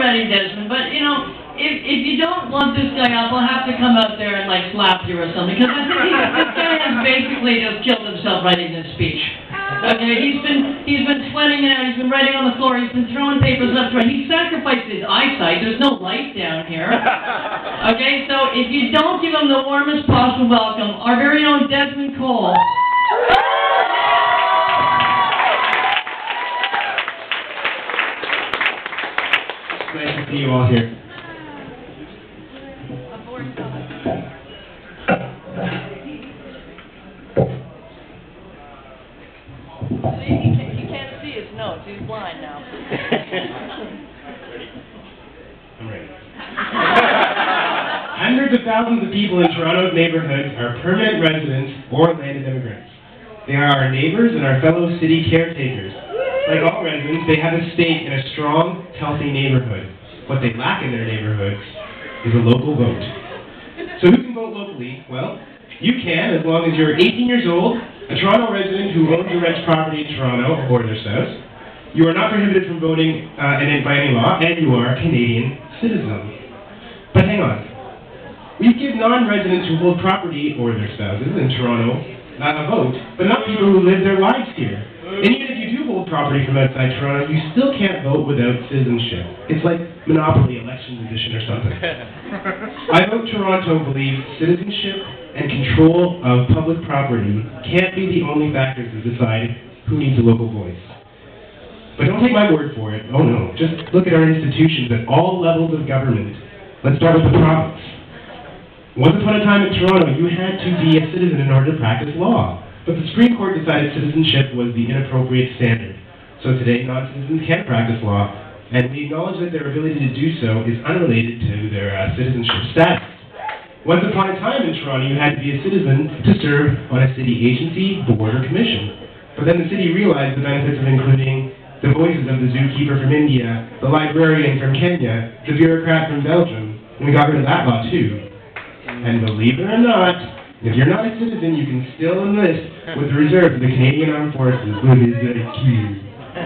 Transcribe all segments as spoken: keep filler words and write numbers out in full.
ready, Desmond, but, you know, if, if you don't want this guy up, I'll have to come out there and, like, slap you or something, because I think he, this guy has basically just killed himself writing this speech. Okay, he's been, he's been sweating it out, he's been writing on the floor, he's been throwing papers left and right, he sacrificed his eyesight, there's no light down here. Okay, so if you don't give him the warmest possible welcome, our very own Desmond Cole. It's nice to see you all here. See, he can't, he can't see his notes. He's blind now. I'm ready. Hundreds of thousands of people in Toronto's neighborhoods are permanent residents or landed immigrants. They are our neighbors and our fellow city caretakers. Like all residents, they have a stake in a strong, healthy neighborhood. What they lack in their neighborhoods is a local vote. So who can vote locally? Well, you can, as long as you're eighteen years old, a Toronto resident who owns or rents property in Toronto or their spouse. You are not prohibited from voting uh, and by any law, and you are a Canadian citizen. But hang on. We give non-residents who hold property or their spouses in Toronto uh, a vote, but not people who live their lives here. And even if you do hold property from outside Toronto, you still can't vote without citizenship. It's like Monopoly Elections Edition or something. I Vote Toronto believes citizenship and control of public property can't be the only factors that decide who needs a local voice. But don't take my word for it. Oh no. Just look at our institutions at all levels of government. Let's start with the province. Once upon a time in Toronto, you had to be a citizen in order to practice law. But the Supreme Court decided citizenship was the inappropriate standard. So today, non-citizens can practice law, and we acknowledge that their ability to do so is unrelated to their uh, citizenship status. Once upon a time in Toronto, you had to be a citizen to serve on a city agency, board, or commission. But then the city realized the benefits of including the voices of the zookeeper from India, the librarian from Kenya, the bureaucrat from Belgium, and we got rid of that law too. And believe it or not, if you're not a citizen, you can still enlist with the reserve of the Canadian Armed Forces. What is that key?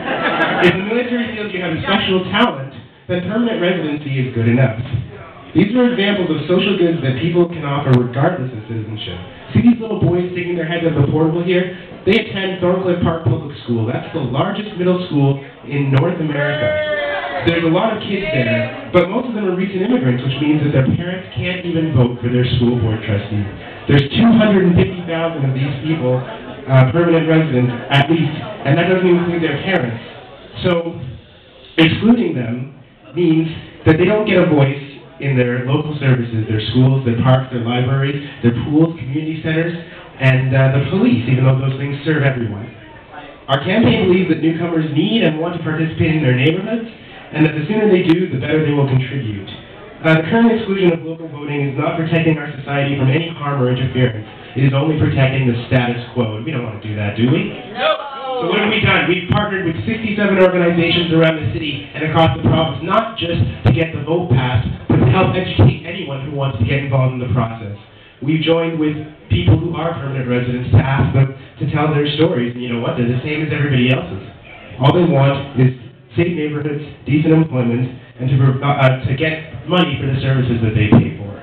If the military feels you have a special talent, then permanent residency is good enough. These are examples of social goods that people can offer regardless of citizenship. See these little boys sticking their heads out of the portable here? They attend Thorncliffe Park Public School. That's the largest middle school in North America. There's a lot of kids there, but most of them are recent immigrants, which means that their parents can't even vote for their school board trustee. There's two hundred fifty thousand of these people, uh, permanent residents at least, and that doesn't include their parents. So, excluding them means that they don't get a voice in their local services, their schools, their parks, their libraries, their pools, community centers, and uh, the police, even though those things serve everyone. Our campaign believes that newcomers need and want to participate in their neighborhoods, and that the sooner they do, the better they will contribute. Uh, the current exclusion of local voting is not protecting our society from any harm or interference. It is only protecting the status quo. We don't want to do that, do we? No. So what have we done? We've partnered with sixty-seven organizations around the city and across the province, not just to get the vote passed, but to help educate anyone who wants to get involved in the process. We've joined with people who are permanent residents to ask them to tell their stories, and you know what? They're the same as everybody else's. All they want is safe neighborhoods, decent employment, and to, uh, to get money for the services that they pay for.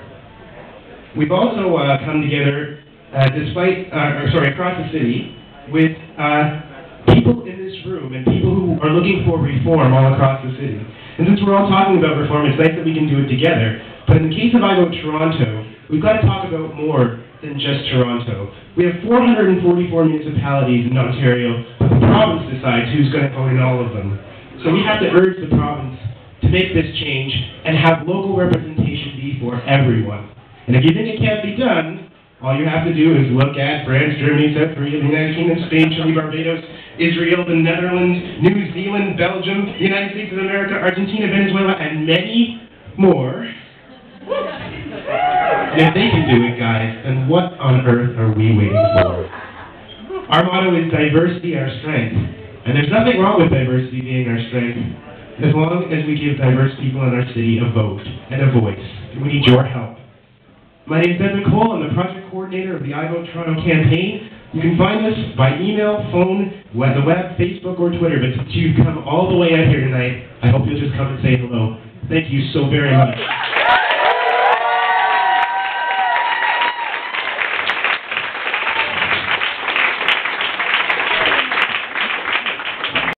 We've also uh, come together, uh, despite, uh, or sorry, across the city, with uh, people in this room and people who are looking for reform all across the city. And since we're all talking about reform, it's nice that we can do it together. But in the case of I Vote Toronto, we've got to talk about more than just Toronto. We have four hundred forty-four municipalities in Ontario, but the province decides who's going to vote in all of them. So we have to urge the province to make this change and have local representation be for everyone. And if you think it can't be done, all you have to do is look at France, Germany, South Korea, the United Kingdom, Spain, Chile, Barbados, Israel, the Netherlands, New Zealand, Belgium, the United States of America, Argentina, Venezuela, and many more. And if they can do it, guys, then what on earth are we waiting for? Our motto is diversity, our strength. And there's nothing wrong with diversity being our strength, as long as we give diverse people in our city a vote and a voice. And we need your help. My name is Desmond Cole. I'm the project coordinator of the I Vote Toronto campaign. You can find us by email, phone, the web, Facebook, or Twitter. But since you've come all the way out here tonight, I hope you'll just come and say hello. Thank you so very much.